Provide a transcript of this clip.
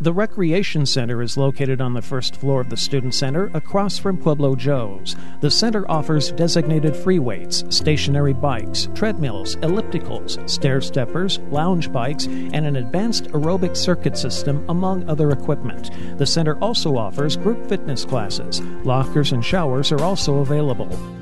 The Recreation Center is located on the first floor of the Student Center across from Pueblo Joe's. The center offers designated free weights, stationary bikes, treadmills, ellipticals, stair-steppers, lounge bikes, and an advanced aerobic circuit system, among other equipment. The center also offers group fitness classes. Lockers and showers are also available.